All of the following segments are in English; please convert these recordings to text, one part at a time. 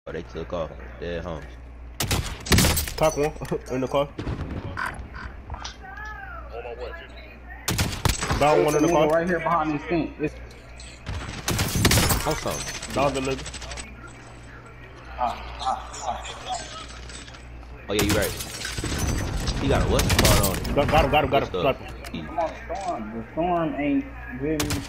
Oh, they took off. Dead homies. Top one in the car. Down one in the car. Right here behind this thing. It's On something. down the nigga. Oh yeah, you right. He got a what's it called on it? Got him. Good Got stuff. him. come on, Storm. The Storm ain't really.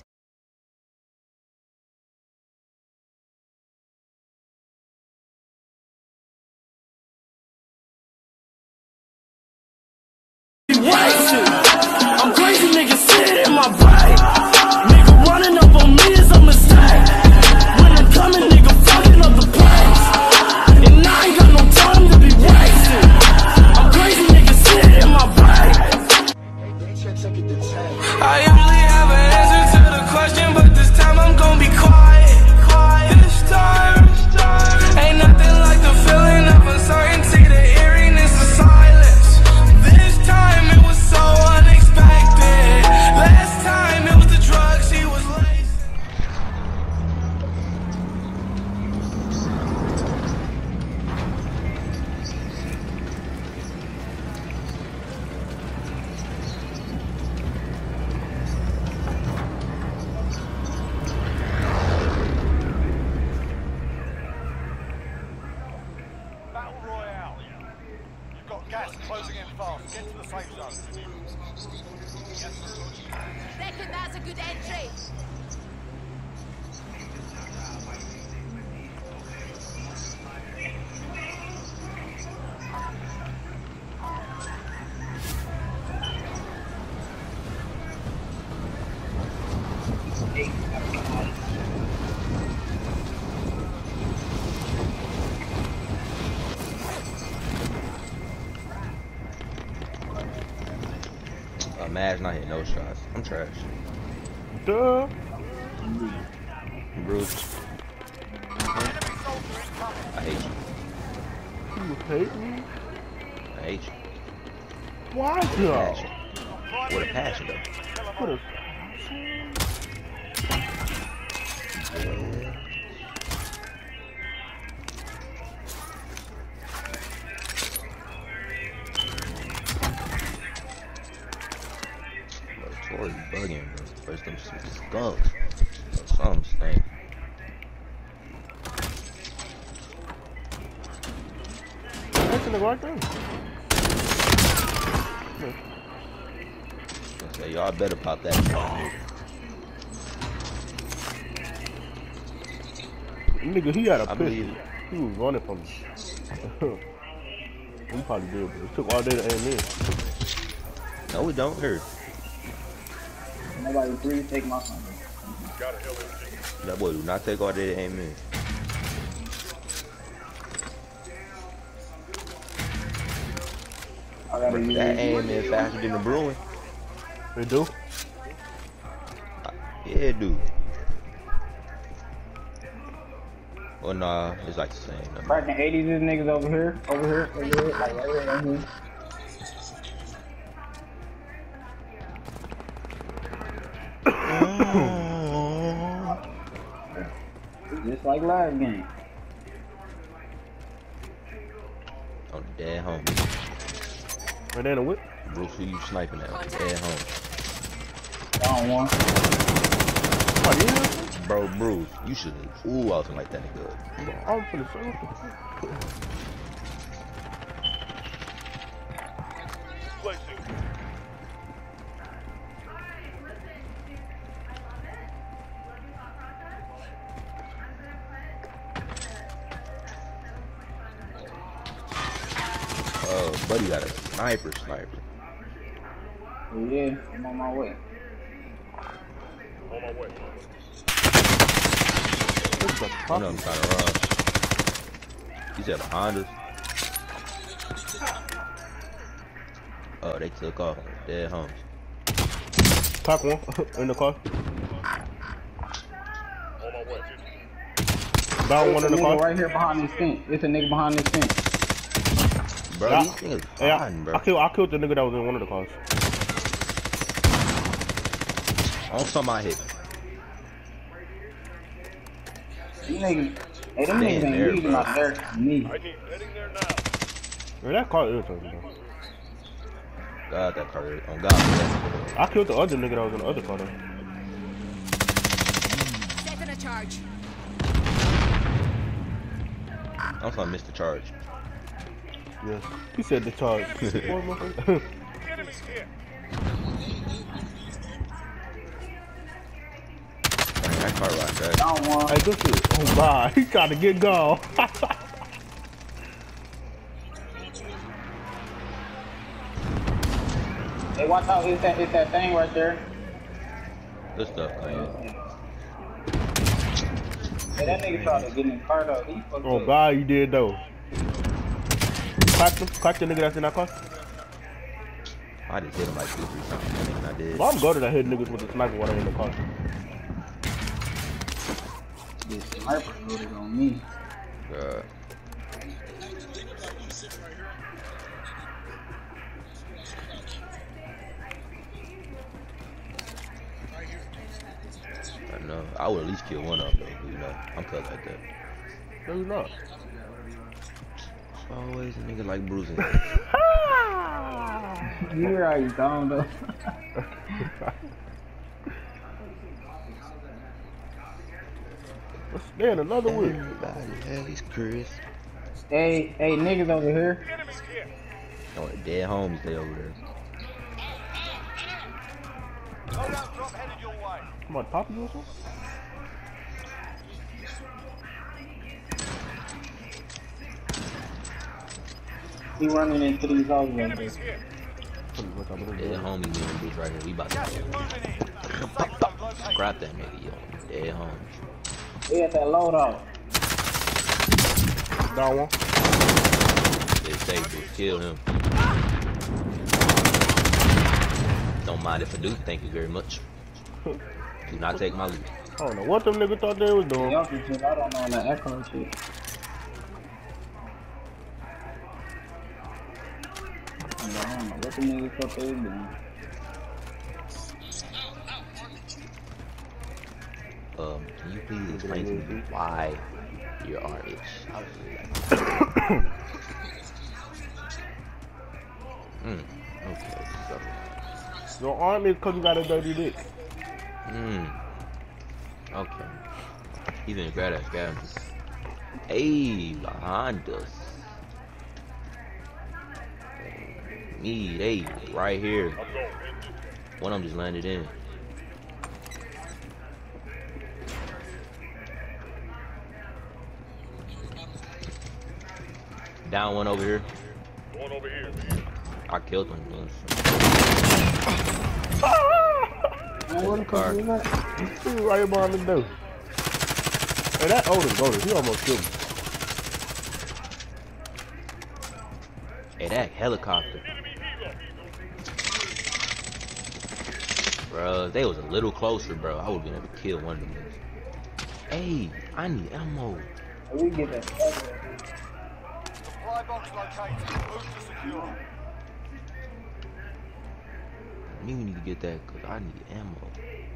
I'm crazy, nigga, sit in my brain. Nigga running up on me is a mistake. When I'm coming, nigga, fucking up the place. And I ain't got no time to be wasted. I'm crazy, nigga, sit in my brain. I usually have an answer to the question, but this time I'm gonna be quiet. This time, ain't nothing like the feeling of uncertainty, the eeriness of silence. This time it was so unexpected. Last time it was the drugs he was laced. Battle Royale. You've got gas closing in fast. Get to the safe zone. Reckon that's a good entry. Imagine I hit no shots. I'm trash. Duh. I'm bruised. I hate you. You hate me? I hate you. Why, With a yo? passion. With a passion, though. What a Tory bugging, bro. First them skunks. Or something stink. That's in the right there. I say, y'all better pop that shit. Nigga, he had a I believe pistol. it. He was running from me. He probably did, but it took all day to aim in. No, we don't hurt. Nobody please take my son. That boy do not take all day to aim in. I gotta use That aim in faster than the brewing. They do? Yeah, dude. Well, nah, it's like the same. Right in the 80s, these niggas over here, like right here. Just like last game. On the dead home. Right there in the whip? Bruce, who you sniping at? Dead home. Down one. Oh, yeah? Bro, Bruce, you should. Ooh, I was like that good. I was finna say, what the fuck? Buddy got a sniper. Oh, yeah, I'm on my way. One of them trying to run. He said behind us. Oh, they took off. Dead homies. Top one in the car. Down one in the car. Right here behind this fence. It's a nigga behind this fence. Bro, Yeah. these niggas Yeah, fine, bro. I killed the nigga that was in one of the cars. On some I hit. You niggas, Hey, them They niggas in ain't there, leaving bro. out there for me. Heading there now. Man, that car irritating, bro. God, that car. On God, man. I killed the other nigga that was in the other car though. Setting a charge. I'm gonna miss the charge. Yeah. He said the charge. Boy, motherfucker. Enemies here. Dang, that car right there. Down one. Hey, good shit. Oh my, he trying to get gone. Hey, watch out! It's that thing right there. Good stuff, man. Hey, that nigga tried to get in the car though. He fucked Oh up. God, you did though. Crack him, crack the nigga that's in that car. I just hit him like 2 or 3 times. And I did. Well, I'm good at hitting niggas with the sniper while they in the car. This sniper loaded on me. God. I know. I would at least kill one of them, though. You know, I'm cut like that. No, you're not. It's always a nigga like bruising. You hear how you down though? Man, another whip. Everybody has Chris. Hey, niggas over here. Enemies here. Oh, the dead homies, they over there. Loadout drop headed your way. Come on, pop you or something? He running into these houses right there. Enemies here. Dead homie, me and bitch right here. We about Gas to is moving in. Safe zone located. scrap that nigga, yo. Dead homies. They at that loadout. Down one. They say to kill him. Don't mind if I do. Thank you very much. Do not take my loot. I don't know what them niggas thought they was doing. Y'all can shit. I don't know that echo shit. I don't know what the niggas thought they was doing. Can you please explain to me why your RH? Okay, so. Your arm is because you got a dirty dick. Okay. He's in grab that scavenger. Hey, behind us. Me, hey, right here. One of them just landed in. Down one over here. Going over here. I killed him. Man, what the Car. fuck is that? He was right behind the door. Hey, that Odin Golden, he almost killed me. Hey, that helicopter. Bro, they was a little closer, bro. I would have been able to kill one of them. Hey, I need ammo. We get that. Supply box located. Move to secure. We need to get that because I need ammo.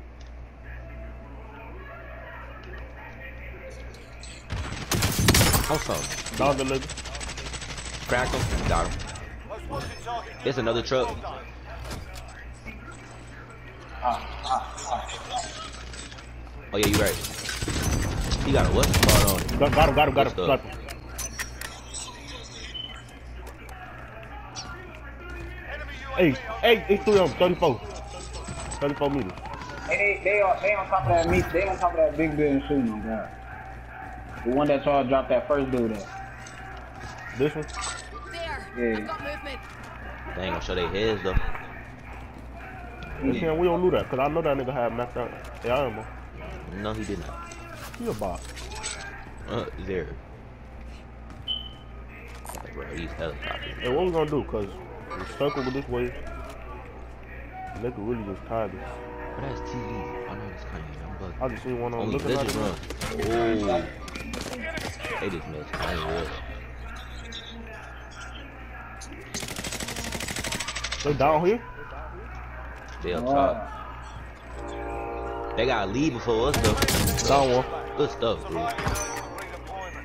Also, Down the nigga. crack him. Got him. Most wanted target. There's another truck. Well done. Oh yeah, you right. He got a what's the card on it? Got him. What's up? Sniper. Enemy Hey, UAV hey, it's 3 of them, 34. 34 meters. Hey, they on top of that meat. They on top of that big building shooting on God. The one that saw drop that first dude at. This one? There. Yeah. I've got movement. They ain't gonna show their heads though. We don't do that, because I know that nigga had maxed out. Yeah, I am. No, he did not. He a bot. There. Bro, these helicopters. Hey, what we gonna do? Because we circle with this way. Nigga really just tired us. But that's TV. I know it's kind of. I'm bugging. I just seen one on Only looking at let's it. just run. Oh. They just missed. I ain't real. They down here? They up top. They gotta leave before us though. Down one. Good stuff, dude. redeployment.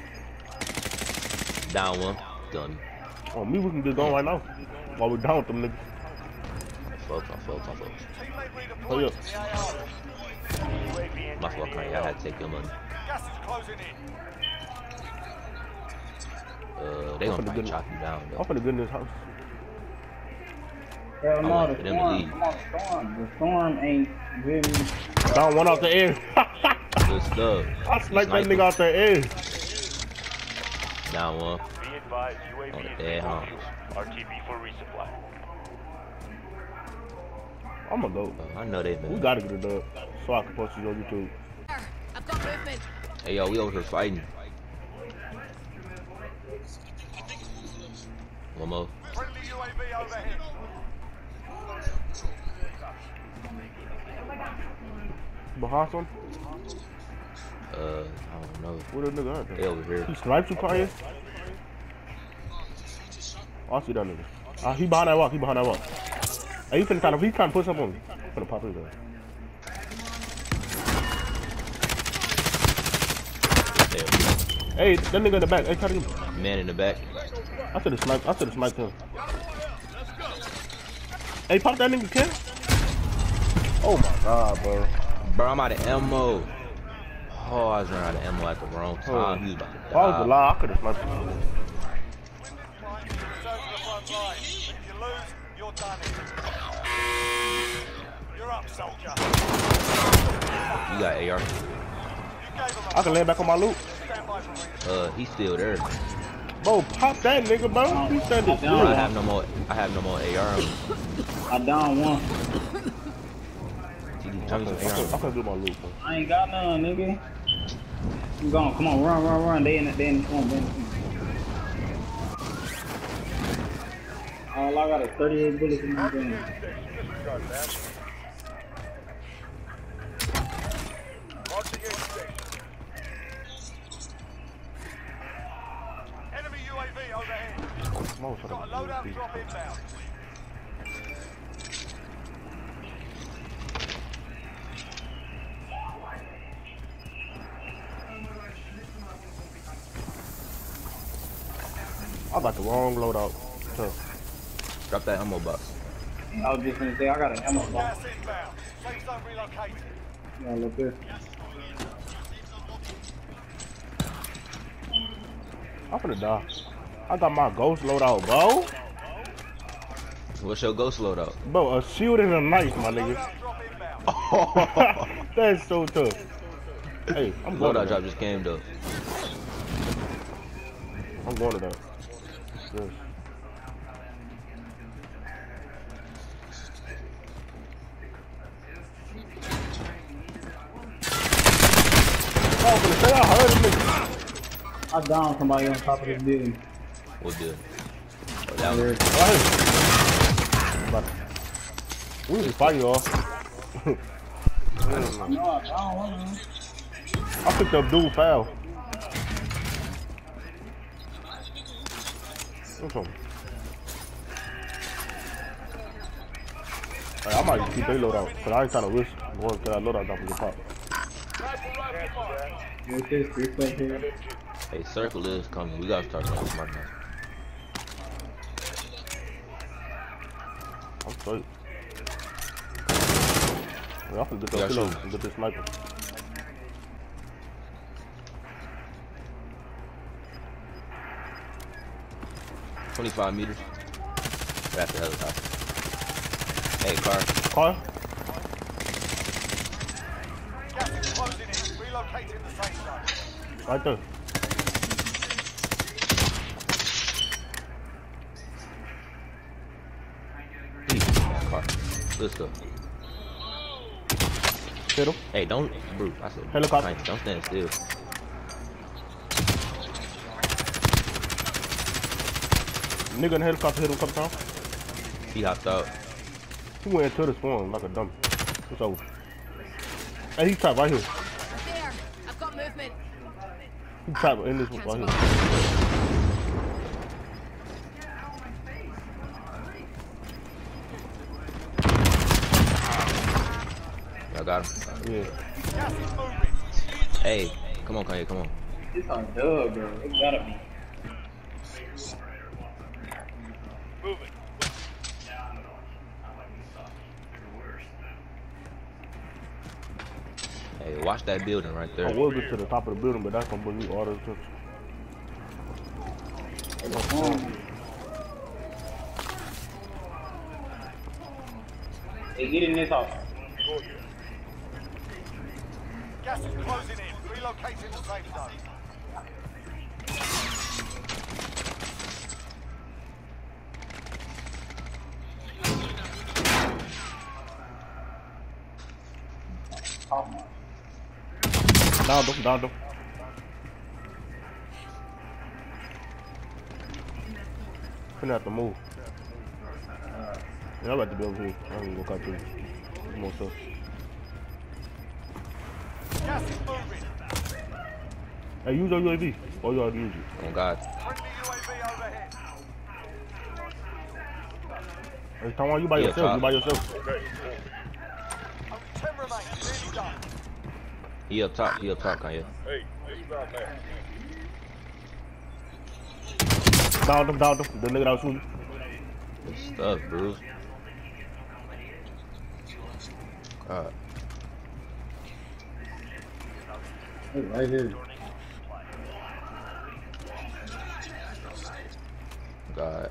Down one. Done. On me, we can get going right now. While we're down with them niggas. Folks. Teammate Hurry redeployed up. to the AO. My fault, Kanye. I had to take your money. Gas is closing in. They gonna finna probably get- chop you down, I'm though. finna get in this house. Hell no, want the for them to storm. leave. Come on, the storm ain't really. Down one out the air. Good stuff. I sniped that Sniper. nigga out the air. Down one. Be advised, UAV On the is dead recording homes. you. RTB for resupply. I'ma go. I know they We been. gotta get it done. So I can post these on YouTube. I've got movement. Hey, yo, we over here fighting. One more. Friendly UAV overhead. Behind some? I don't know. Where the nigga at? They over here. He sniped you, Kanye? Oh, I see that nigga. He behind that rock. He behind that rock. Hey, he trying to push up on me. I'm finna pop his ass. There. Hey, that nigga in the back. Hey, try to get me. Man in the back. I should've sniped him. Hey, pop that nigga, Ken. Oh my god, bro. Bro, I'm out of ammo. Oh, I was running out of ammo at the wrong time. He was about to If I was die. alive, I could've sniped him. Return to the front line. If you lose, you're done in. You're up, soldier. You got AR. You gave him I can land back on my loot. stand by for He's still there. Bro, pop that nigga, bro. He said this. Bro, I have no more AR on me. I down one. Show me some AR on I can do my loot, bro. I ain't got none, nigga. You gone? Come on, run. They in the storm. All I got is 38 bullets in my gun. enemy UAV overhead. Motherfucker. Got a loadout drop inbound. I got the wrong loadout. So, Drop that ammo box. I was just gonna say I got an ammo box. Gas inbound. Safe zone relocated. Yeah, look there. I'm finna die. I got my ghost loadout, bro. What's your ghost loadout? Bro, a shield and a knife, my nigga. Loadout drop inbound. That's so tough. Hey, I'm going to Loadout drop that. just came though. I'm going to that. Yes. I was gonna say, I heard him, nigga. I downed somebody on top of this building. What good? Oh, that one. Right. We was fighting, y'all. No, I downed one. I picked up dude foul. What's on? Hey, I might just keep they load out, cause I ain't trying to risk going to that loadout drop and get popped. What's this? This right here. Hey, circle is coming. We gotta start playing smart now. I'm straight. Yeah, I can get Yeah, that kill sure. and get this sniper. – 25 meters. That's the helicopter. Hey, car. Car? Gas is closing in. Relocating the safe zone. Right there. Car. Let's go. Hit him. Hey, don't, bro. I said, Helicopter. Nice, don't stand still. Nigga in the helicopter hit him a couple times. He hopped out. He went into the spawn like a dummy. It's over. Hey, he trapped right here. There. I've got movement. He trapped in this one right here. I got him. Yeah. Gas is moving. Hey, come on, Kanye, come on. This on dub, bro. It gotta be. Moving. Hey, watch that building right I there. will get to the top of the building, but that's gonna bring me all the attention. Hey, get in this house. Gas is closing in. Relocating the safe zone. Down them. Finna have to move. Yeah, I'm about to be over here. I ain't gonna cut through. There's more stuff. Gas is moving. Hey, use your UAV. Oh, you already used it. Oh God. Friendly UAV overhead. Hey, Taiwan, you by Yeah, yourself. top. You by yourself. Only 10 remain. Nearly done. He up top, Kanye. Down them. The nigga that was shooting. Good stuff, bro. God. Right here. God.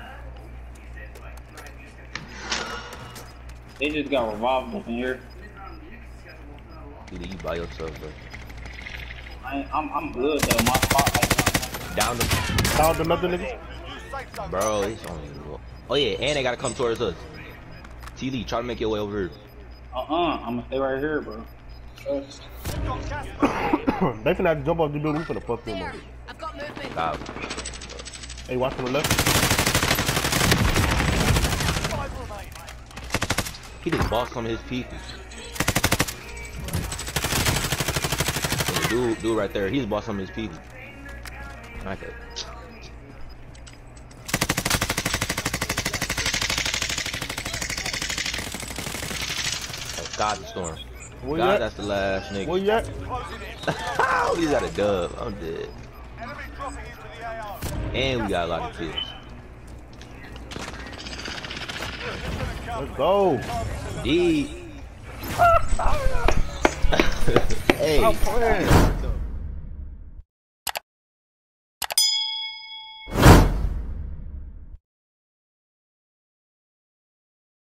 They just got revolvers in here. You by yourself, bro. I'm good though. My spot right Down them. Down another nigga. New safe zone. Bro, it's only. Oh yeah, and they gotta come towards us. T Lee, try to make your way over here. now. I'm gonna stay right here, bro. We've got gas. They finna have to jump off the building. We finna fuck them There. up. I've got movement. God. Hey, watch on the left. 5 remain. He just bossed some of his people. And the dude right there, he's bossed some of his people. Okay. Oh, God, the storm. Where you God, at? that's the last Where nigga. you at? Closing in. He's got a dub. I'm dead. Enemy dropping into the AO. And we got a lot of kills. Let's go. D. Hey. Stop playing.